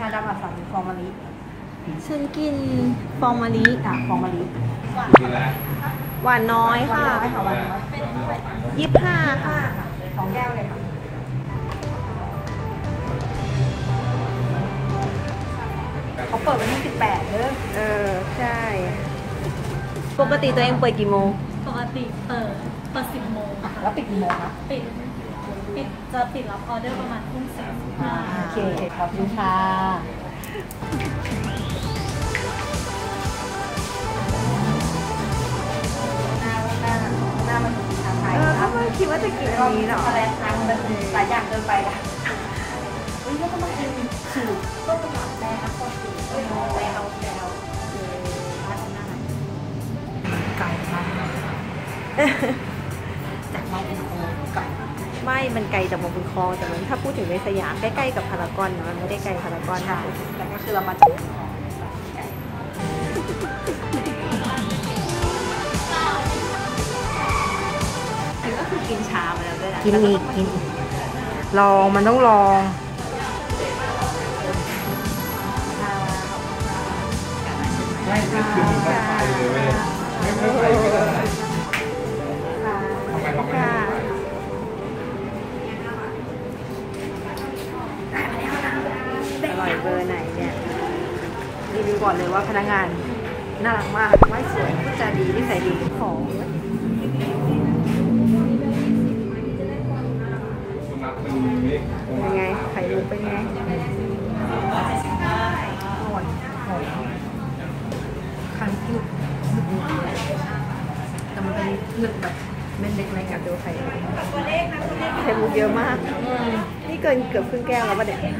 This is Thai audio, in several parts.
ดำอัดสารฟองมะลิฉันกินฟองมะลิฟองมะลิหวานน้อยค่ะ25 ค่ะ 2 แก้วเลยค่ะเขาเปิดวันที่18เด้อใช่ปกติตัวเองเปิดกี่โมงปกติเปิด10 โมงแล้วปิดกี่โมงคะจะปิดรับออเดอร์ประมาณทุ่ม45 โอเคขอบคุณค่ะหน้ามันชาไทยก็ไม่คิดว่าจะกินอันนี้หรออะไรทางมันหลายอย่างเกินไปละแล้วก็มากินสูตรต้มยำแซ่บข้าวสีแซ่บไก่มากจากมาบุญคลองไก่ไม่มันไกลจากมาบุญคลองแต่มันถ้าพูดถึงในสยามใกล้ๆกับพารากอนมันไม่ได้ไกลพารากอนใช่แต่ก็คือเรามาจากก็คือกินชามาแล้วด้วยนะกินลองมันต้องลองไม่คือมันไปเลยไม่ไปก็ได้ทำไมเขาไม่ได้อร่อยเบอร์ไหนเนี่ยรีวิวก่อนเลยว่าพนักงานน่ารักมากไม่สวยพูดจาดีนิสัยดีของเป็นไงไข่มุกเป็นไงคันที่แต่มันเป็นหนึบแบบเม็ดเล็กๆกับดูไข่ไข่มุกเยอะมากนี่เกือบครึ่งแก้วแล้วป่ะเนี่ย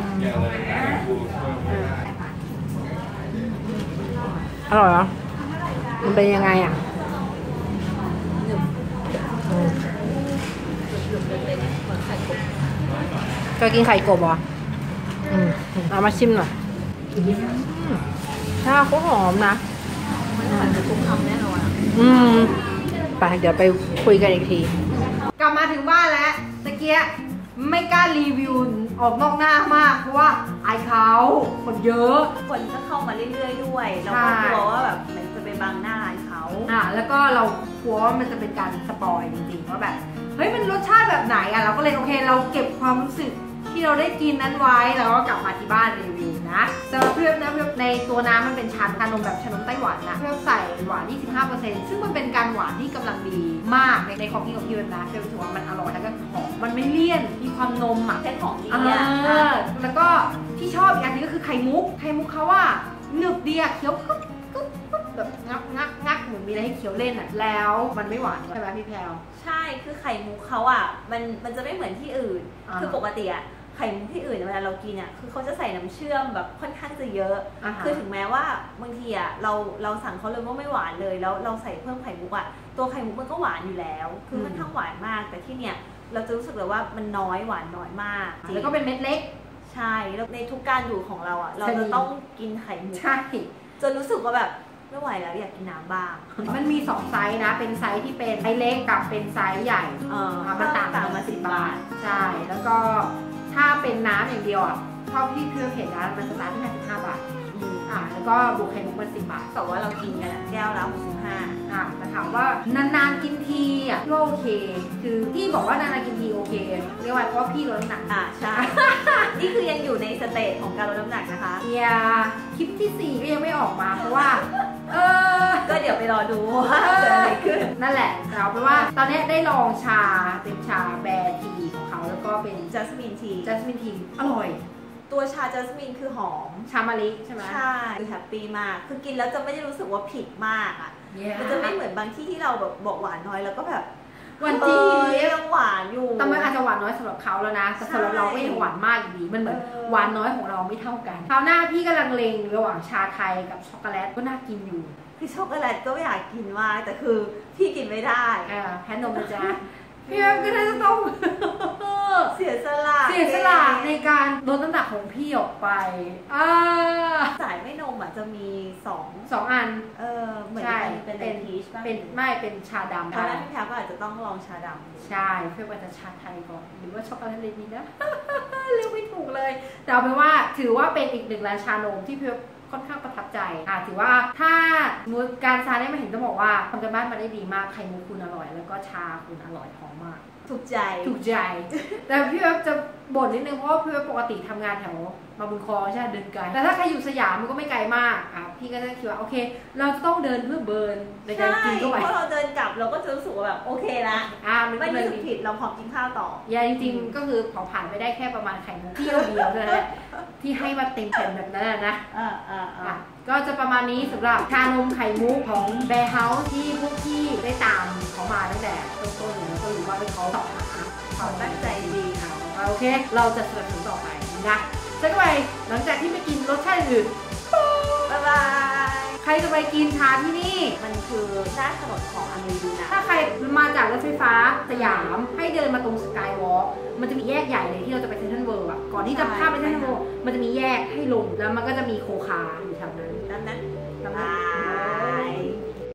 อร่อยเหรอมันเป็นยังไงอ่ะเคยกินไข่กบเหรอเอามาชิมหน่อยถ้าเขาหอมนะไม่เหมือนกับทุกคำแน่นอนไปเดี๋ยวไปคุยกันอีกทีกลับมาถึงบ้านแล้วตะเกียไม่กล้ารีวิวออกนอกหน้ามากเพราะว่าอายเขาคนเยอะคนก็เข้ามาเรื่อยๆด้วยเราก็กลัวว่าแบบมันจะไปบังหน้าร้านเขาแล้วก็เรากลัวว่ามันจะเป็นการสปอยจริงๆว่าแบบเฮ้ยมันรสชาติแบบไหนเราก็เลยโอเคเราเก็บความรู้สึกที่เราได้กินนั้นไว้แล้วก็กลับมาที่บ้านรีวิวนะสำหรับเพื่อนนะในตัวน้ำมันเป็นชานมแบบชานมไต้หวันนะเพื่อใส่หวาน 25% ซึ่งมันเป็นการหวานที่กำลังดีมากในของพี่ของพี่นะเพื่อนรู้สึกว่ามันอร่อยแล้วก็หอมมันไม่เลี่ยนมีความนมเส้นของดีแล้วก็ที่ชอบอีกอันนี้ก็คือไข่มุกเขาว่าหนึบดีเคี้ยวแบบงักเหมือนมีอะไรให้เคี้ยวเล่นแล้วมันไม่หวานใช่ไหมพี่แพลวใช่คือไข่มุกเขามันจะไม่เหมือนที่อื่นคือปกติไข่มุกที่อื่นเวลาเรากินคือเขาจะใส่น้ำเชื่อมแบบค่อนข้างจะเยอะคือถึงแม้ว่าบางทีเราสั่งเขาเลยว่าไม่หวานเลยแล้วเราใส่เพิ่มไข่มุกตัวไข่มุกมันก็หวานอยู่แล้วคือมันทั้งหวานมากแต่ที่เนี่ยเราจะรู้สึกเลยว่ามันน้อยหวานน้อยมากแล้วก็เป็นเม็ดเล็กใช่แล้วในทุกการดูของเราเราจะต้องกินไข่มุกใช่จนรู้สึกว่าแบบไม่ไหวแล้วอยากกินน้ำบ้างมันมี2ไซส์นะเป็นไซส์ที่เป็นไซส์เล็กกับเป็นไซส์ใหญ่มันต่างมา10 บาทใช่แล้วก็ถ้าเป็นน้ำอย่างเดียวเท่าที่เพื่อนเห็นนะมันสตาร์ทที่55 บาทแล้วก็บวกไข่มุกมัน10 บาทแต่ว่าเรากินกันแก้วละ65 แต่ถามว่านานๆกินทีก็โอเคคือพี่บอกว่านานๆกินทีโอเคเรียกว่าเพราะพี่ลดน้ำหนักใช่ นี่คือยังอยู่ในสเตจของการลดน้ำหนักนะคะคลิปที่4ก็ยังไม่ออกมาเพราะว่าก็เดี๋ยวไปรอดูว่าเกิดอะไรขึ้นนั่นแหละเราแปลว่าตอนนี้ได้ลองชาเป็นชาแบร์ทีของเขาแล้วก็เป็นจัสมินทีอร่อยตัวชาจัสมินคือหอมชามะลิใช่ไหมใช่คือแฮปปี้มากคือกินแล้วจะไม่ได้รู้สึกว่าผิดมากมันจะไม่เหมือนบางที่เราแบบบอกหวานน้อยแล้วก็แบบวันที่ยังหวานอยู่แต่มันอาจจะหวานน้อยสำหรับเขาแล้วนะแต่สำหรับเราก็ยังหวานมากอยู่ดีมันเหมือนหวานน้อยของเราไม่เท่ากันคราวหน้าพี่กำลังเลงระหว่างชาไทยกับช็อกโกแลตก็น่ากินอยู่คือช็อกโกแลตก็อยากกินมากแต่คือพี่กินไม่ได้แพ้นมนะจ๊ะพี่ก็น่าจะต้องเสียสละในการลดน้ำหนักของพี่ออกไปสายไม่นมอ่ะจะมีสองอันเหมือนเป็นพีชป่ะเป็นชาดำตอนแรกพี่แพรก็อาจจะต้องลองชาดำใช่เพื่อว่าจะชาไทยก่อนหรือว่าช็อกโกแลตดีนะ เรียกไม่ถูกเลยแต่เอาเป็นว่าถือว่าเป็นอีกหนึ่งร้านชานมที่เพื่อค่อนข้างประทับใจถือว่าถ้าการซาได้มาเห็นต้องบอกว่าทำกันบ้านมาได้ดีมากไข่มุกคุณอร่อยแล้วก็ชาคุณอร่อยหอมมากถูกใจแต่พี่เว็บจะบ่นนิดนึงเพราะว่าพี่เว็บปกติทำงานแถวมาบุญครองใช่เดินไกลแต่ถ้าใครอยู่สยามมันก็ไม่ไกลมากพี่ก็จะคิดว่าโอเคเราจะต้องเดินเพื่อเบิร์นในการกินเข้าไปเพราะเราเดินกลับเราก็จะรู้สึกว่าแบบโอเคละไม่รู้สึกผิดเราพร้อมกินข้าวต่ออย่าจริงๆก็คือเผาผ่านไปได้แค่ประมาณไข่มุกเที่ยวเดียวเท่านั้นแหละที่ให้มาเต็มแผ่นแบบนั้นนะก็จะประมาณนี้สำหรับชานมไข่มุกของแบร์เฮาส์ที่พวกพี่ได้ตามเขามาตั้งแต่ต้นๆแล้วก็รู้ว่าเป็นเขาสอบหาเขาตั้งใจดีโอเคเราจะสนับสนุนต่อไปนะจะไปหลังจากที่ไปกินรสชาติอื่นบ๊ายบายใครจะไปกินชาที่นี่มันคือหน้าถนนของอเมริกาถ้าใครมาจากรถไฟฟ้าสยามให้เดินมาตรงสกายวอล์กมันจะมีแยกใหญ่เลยที่เราจะไปเซ็นทรัลเวิลด์ก่อนที่จะข้ามไปเซ็นทรัลเวิลด์มันจะมีแยกให้ลงแล้วมันก็จะมีโคคาอยู่แถวนั้น